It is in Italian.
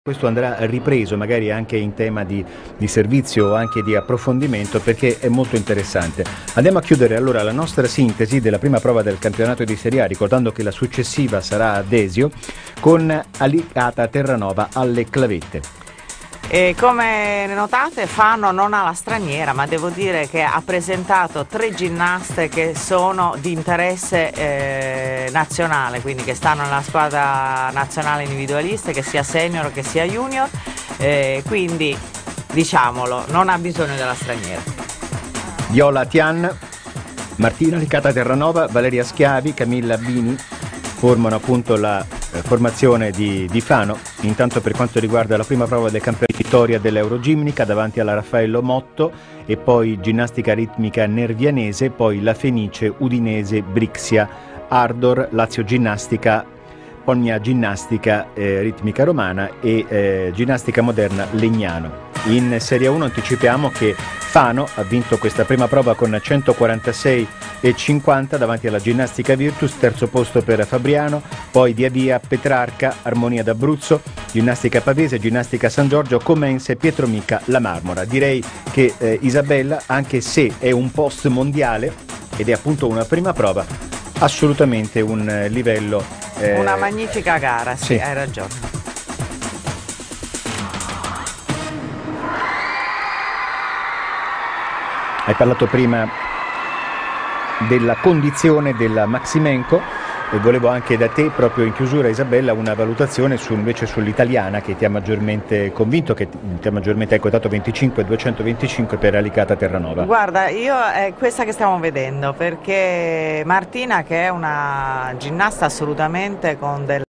Questo andrà ripreso magari anche in tema di servizio o anche di approfondimento, perché è molto interessante. Andiamo a chiudere allora la nostra sintesi della prima prova del campionato di Serie A, ricordando che la successiva sarà a Desio con Alicata Terranova alle clavette. E come notate Fano non ha la straniera, ma devo dire che ha presentato 3 ginnaste che sono di interesse nazionale, quindi che stanno nella squadra nazionale individualista, che sia senior che sia junior, quindi diciamolo, non ha bisogno della straniera. Viola Tian, Martina Alicata Terranova, Valeria Schiavi, Camilla Bini formano appunto la formazione di Fano. Intanto per quanto riguarda la prima prova del campionato, vittoria dell'Eurogimnica davanti alla Raffaello Motto, e poi ginnastica ritmica nervianese, poi la Fenice, Udinese, Brixia, Ardor, Lazio Ginnastica, Pogna Ginnastica ritmica romana e ginnastica moderna Legnano. In Serie 1 anticipiamo che Fano ha vinto questa prima prova con 146,50 davanti alla Ginnastica Virtus, terzo posto per Fabriano, poi via via Petrarca, Armonia d'Abruzzo, Ginnastica Pavese, Ginnastica San Giorgio, Comense, Pietromica, La Marmora. Direi che Isabella, anche se è un post mondiale ed è appunto una prima prova, assolutamente un livello... Una magnifica gara, sì, hai ragione. Hai parlato prima della condizione della Maximenko e volevo anche da te, proprio in chiusura Isabella, una valutazione invece sull'italiana che ti ha maggiormente convinto, che ti ha maggiormente quotato 25-225 per Alicata Terranova. Guarda, io è questa che stiamo vedendo, perché Martina, che è una ginnasta assolutamente con del